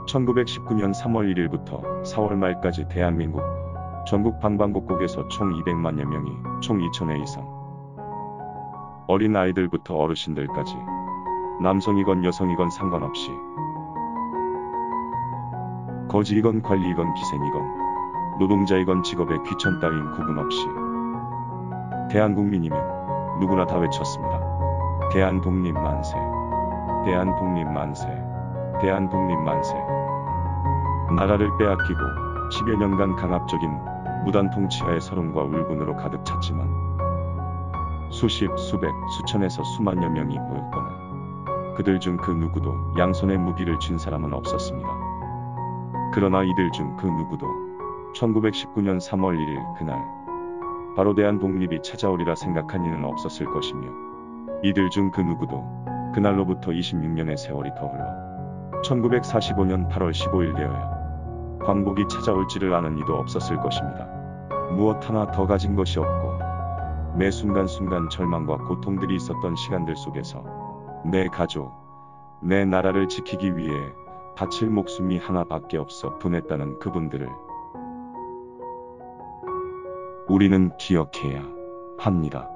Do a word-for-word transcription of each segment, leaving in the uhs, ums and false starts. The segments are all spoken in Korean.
천구백십구 년 삼월 일일부터 사월 말까지 대한민국 전국 방방곡곡에서 총 이백만여 명이 총 이천 회 이상 어린 아이들부터 어르신들까지 남성이건 여성이건 상관없이 거지이건 관리이건 기생이건 노동자이건 직업의 귀천 따윈 구분 없이 대한국민이면 누구나 다 외쳤습니다. 대한독립 만세, 대한독립 만세, 대한독립 만세. 나라를 빼앗기고 십여 년간 강압적인 무단 통치하의 서름과 울분으로 가득 찼지만 수십, 수백, 수천에서 수만여 명이 모였거늘 그들 중 그 누구도 양손에 무기를 쥔 사람은 없었습니다. 그러나 이들 중 그 누구도 천구백십구 년 삼월 일일 그날 바로 대한독립이 찾아오리라 생각한 이는 없었을 것이며 이들 중 그 누구도 그날로부터 이십육 년의 세월이 더 흘러 천구백사십오 년 팔월 십오일 되어야 광복이 찾아올지를 아는 이도 없었을 것입니다. 무엇 하나 더 가진 것이 없고 매 순간순간 절망과 고통들이 있었던 시간들 속에서 내 가족, 내 나라를 지키기 위해 바칠 목숨이 하나밖에 없어 분했다는 그분들을 우리는 기억해야 합니다.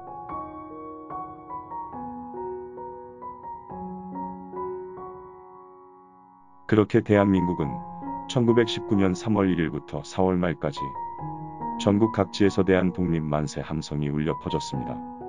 그렇게 대한민국은 천구백십구 년 삼월 일일부터 사월 말까지 전국 각지에서 대한독립 만세 함성이 울려 퍼졌습니다.